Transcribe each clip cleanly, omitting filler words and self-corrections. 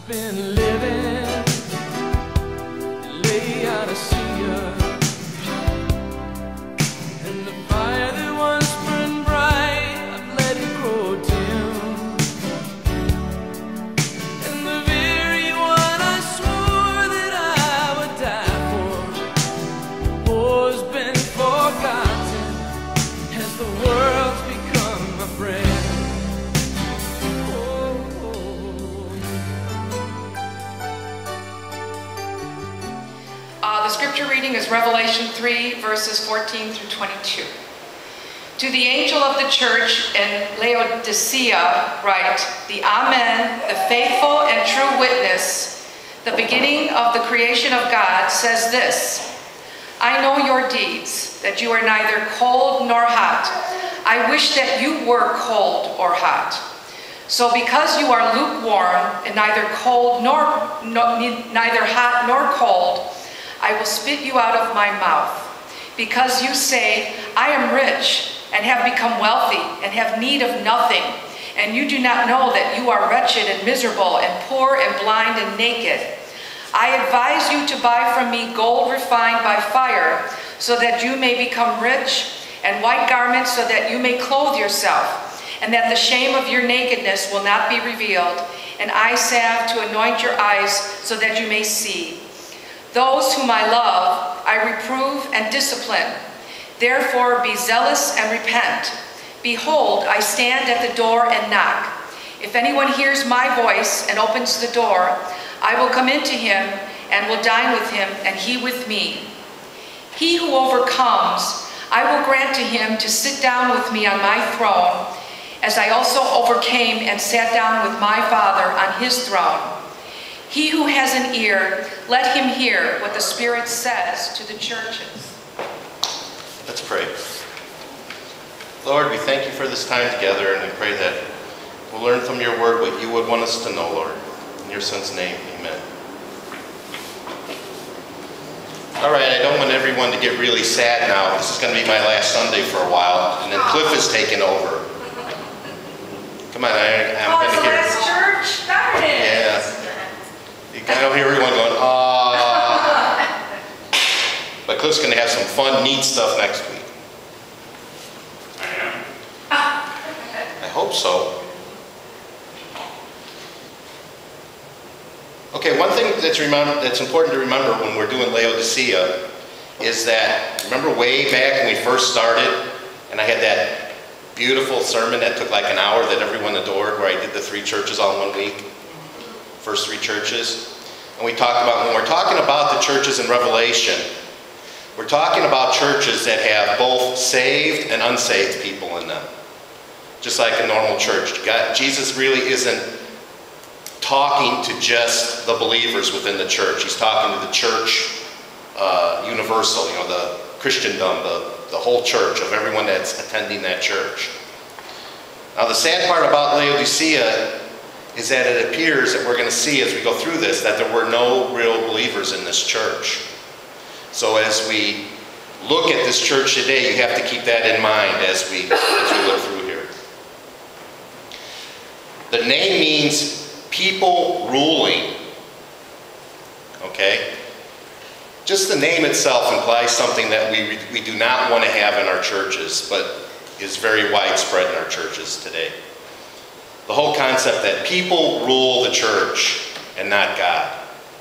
been living in Laodicea, and the fire that once burned bright, I've let it grow dim, and the very one I swore that I would die for has been forgotten as the world's become my friend. The scripture reading is Revelation 3, verses 14 through 22. To the angel of the church in Laodicea write, the Amen, the faithful and true witness, the beginning of the creation of God, says this: I know your deeds, that you are neither cold nor hot. I wish that you were cold or hot. So because you are lukewarm and neither hot nor cold, I will spit you out of my mouth. Because you say, I am rich and have become wealthy and have need of nothing, and you do not know that you are wretched and miserable and poor and blind and naked. I advise you to buy from me gold refined by fire, so that you may become rich, and white garments so that you may clothe yourself, and that the shame of your nakedness will not be revealed, and eye salve to anoint your eyes so that you may see. Those whom I love, I reprove and discipline. Therefore be zealous and repent. Behold, I stand at the door and knock. If anyone hears my voice and opens the door, I will come into him and will dine with him, and he with me. He who overcomes, I will grant to him to sit down with me on my throne, as I also overcame and sat down with my Father on his throne. He who has an ear, let him hear what the Spirit says to the churches. Let's pray. Lord, we thank you for this time together, and we pray that we'll learn from your word what you would want us to know, Lord. In your Son's name, amen. All right, I don't want everyone to get really sad now. This is going to be my last Sunday for a while, and then Cliff is taking over. Come on, I'm going to hear. Last church? There it is. Yeah. I don't hear everyone going, ah. But Cliff's going to have some fun, neat stuff next week. I hope so. Okay, one thing that's important to remember when we're doing Laodicea is that, remember way back when we first started, and I had that beautiful sermon that took like an hour that everyone adored, where I did the 3 churches all in 1 week? First 3 churches. And we talked about, when we're talking about the churches in Revelation, we're talking about churches that have both saved and unsaved people in them. Just like a normal church. Jesus really isn't talking to just the believers within the church. He's talking to the church universal, you know, the Christendom, the whole church, of everyone that's attending that church. Now the sad part about Laodicea is that it appears that we're going to see as we go through this that there were no real believers in this church. So as we look at this church today, you have to keep that in mind as we look through here. The name means people ruling. Okay? Just the name itself implies something that we do not want to have in our churches, but is very widespread in our churches today. The whole concept that people rule the church and not God.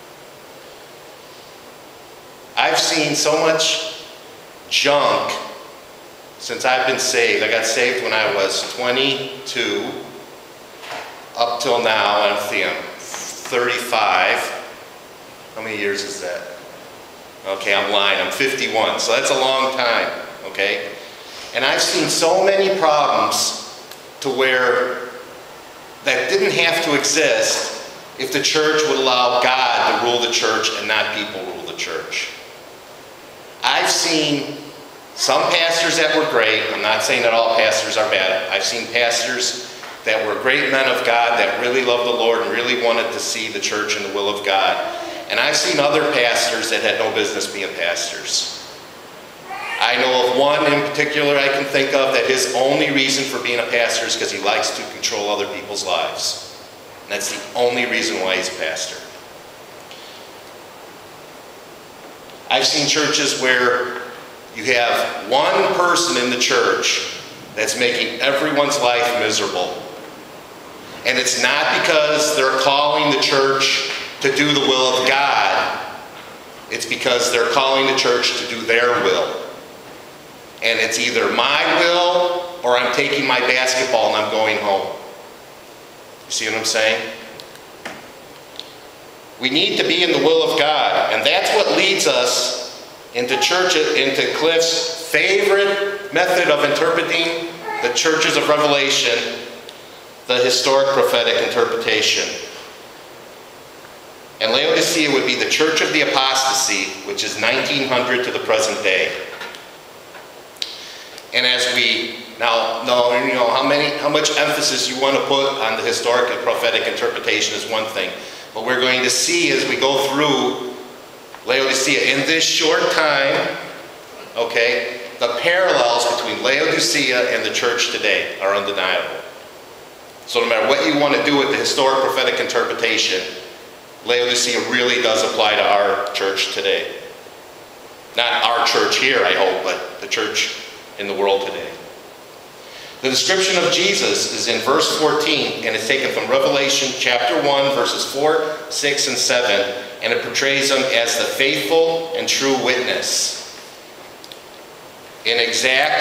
I've seen so much junk since I've been saved. I got saved when I was 22, up till now, I'm 35. How many years is that? Okay, I'm lying, I'm 51, so that's a long time, okay? And I've seen so many problems to where that didn't have to exist if the church would allow God to rule the church and not people rule the church. I've seen some pastors that were great. I'm not saying that all pastors are bad. I've seen pastors that were great men of God that really loved the Lord and really wanted to see the church in the will of God. And I've seen other pastors that had no business being pastors. I know of one in particular I can think of that his only reason for being a pastor is because he likes to control other people's lives. And that's the only reason why he's pastor. I've seen churches where you have one person in the church that's making everyone's life miserable. And it's not because they're calling the church to do the will of God. It's because they're calling the church to do their will. And it's either my will or I'm taking my basketball and I'm going home. You see what I'm saying? We need to be in the will of God. And that's what leads us into Cliff's favorite method of interpreting the churches of Revelation, the historic prophetic interpretation. And Laodicea would be the church of the apostasy, which is 1900 to the present day. And as we now know, how much emphasis you want to put on the historic and prophetic interpretation is one thing. But we're going to see as we go through Laodicea in this short time, okay, the parallels between Laodicea and the church today are undeniable. So no matter what you want to do with the historic prophetic interpretation, Laodicea really does apply to our church today. Not our church here, I hope, but the church in the world today. The description of Jesus is in verse 14, and it's taken from Revelation chapter 1, verses 4, 6, and 7, and it portrays him as the faithful and true witness. The exact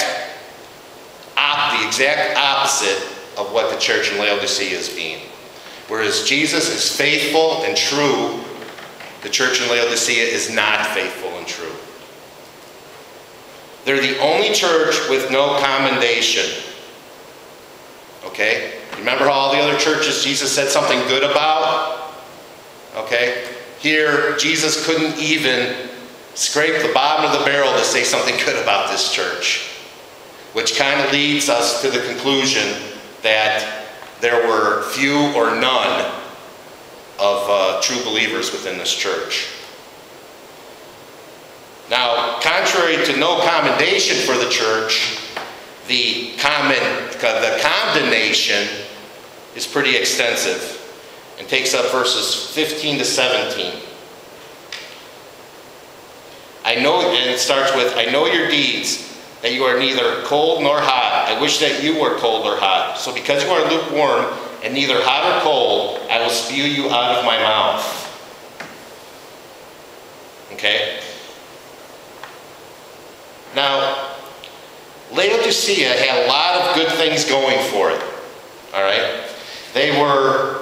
opposite of what the church in Laodicea is being. Whereas Jesus is faithful and true, the church in Laodicea is not faithful and true. They're the only church with no commendation. Okay? Remember how all the other churches Jesus said something good about? Okay? Here, Jesus couldn't even scrape the bottom of the barrel to say something good about this church. Which kind of leads us to the conclusion that there were few or none of true believers within this church. Now, contrary to no commendation for the church, the condemnation is pretty extensive and takes up verses 15 to 17. And it starts with, I know your deeds, that you are neither cold nor hot. I wish that you were cold or hot. So because you are lukewarm and neither hot or cold, I will spew you out of my mouth. Okay? Now, Laodicea had a lot of good things going for it. All right? They were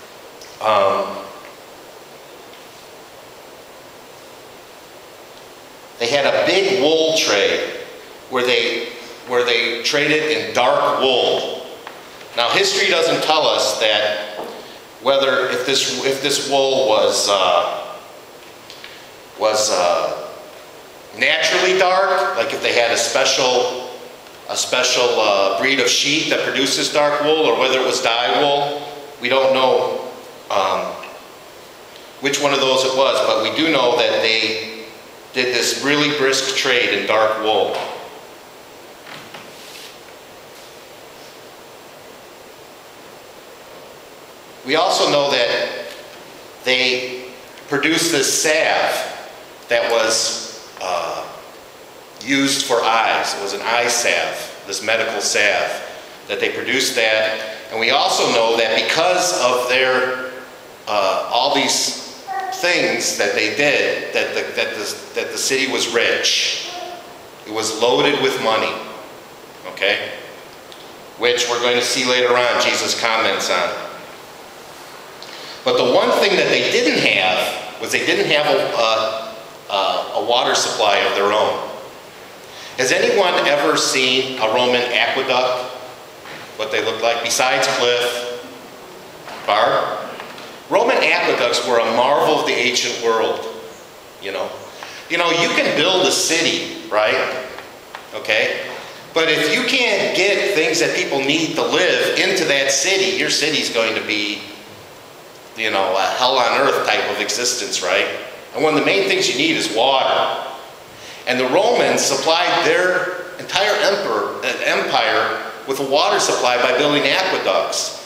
they had a big wool trade where they traded in dark wool. Now, history doesn't tell us that if this wool was naturally dark, like if they had a special breed of sheep that produces dark wool, or whether it was dye wool. We don't know which one of those it was, but we do know that they did this really brisk trade in dark wool. We also know that they produced this salve that was used for eyes. It was an eye salve, this medical salve, that they produced that. And we also know that because of their all these things that they did, that the city was rich. It was loaded with money. Okay? Which we're going to see later on, Jesus comments on. But the one thing that they didn't have was they didn't have a water supply of their own. Has anyone ever seen a Roman aqueduct? What they look like? Besides Cliff? Barb? Roman aqueducts were a marvel of the ancient world. You know, you can build a city, right? Okay? But if you can't get things that people need to live into that city, your city's going to be, a hell on earth type of existence, right? And one of the main things you need is water. And the Romans supplied their entire empire with a water supply by building aqueducts.